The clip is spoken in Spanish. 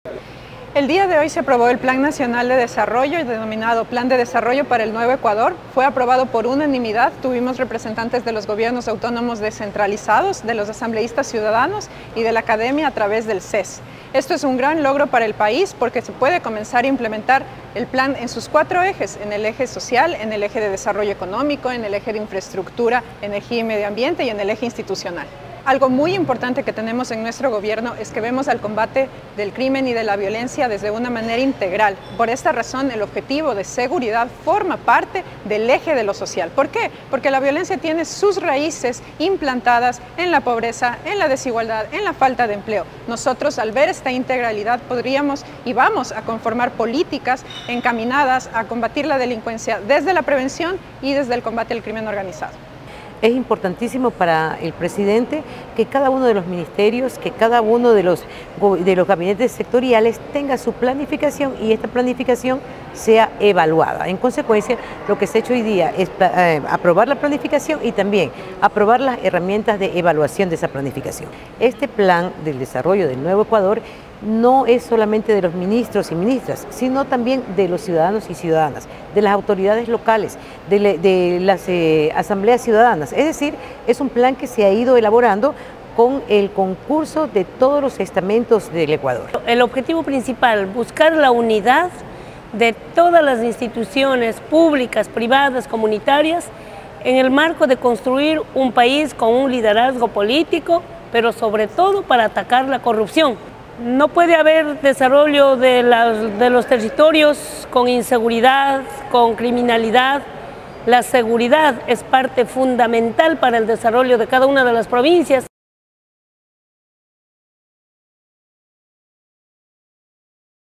El día de hoy se aprobó el Plan Nacional de Desarrollo, denominado Plan de Desarrollo para el Nuevo Ecuador. Fue aprobado por unanimidad. Tuvimos representantes de los gobiernos autónomos descentralizados, de los asambleístas ciudadanos y de la academia a través del CES. Esto es un gran logro para el país porque se puede comenzar a implementar el plan en sus 4 ejes, en el eje social, en el eje de desarrollo económico, en el eje de infraestructura, energía y medio ambiente y en el eje institucional. Algo muy importante que tenemos en nuestro gobierno es que vemos al combate del crimen y de la violencia desde una manera integral. Por esta razón, el objetivo de seguridad forma parte del eje de lo social. ¿Por qué? Porque la violencia tiene sus raíces implantadas en la pobreza, en la desigualdad, en la falta de empleo. Nosotros, al ver esta integralidad, podríamos y vamos a conformar políticas encaminadas a combatir la delincuencia desde la prevención y desde el combate al crimen organizado. Es importantísimo para el presidente que cada uno de los ministerios, que cada uno de los gabinetes sectoriales tenga su planificación y esta planificación sea evaluada. En consecuencia, lo que se ha hecho hoy día es aprobar la planificación y también aprobar las herramientas de evaluación de esa planificación. Este plan del desarrollo del Nuevo Ecuador no es solamente de los ministros y ministras, sino también de los ciudadanos y ciudadanas, de las autoridades locales, de las asambleas ciudadanas. Es decir, es un plan que se ha ido elaborando con el concurso de todos los estamentos del Ecuador. El objetivo principal, buscar la unidad de todas las instituciones públicas, privadas, comunitarias, en el marco de construir un país con un liderazgo político, pero sobre todo para atacar la corrupción. No puede haber desarrollo de los territorios con inseguridad, con criminalidad. La seguridad es parte fundamental para el desarrollo de cada una de las provincias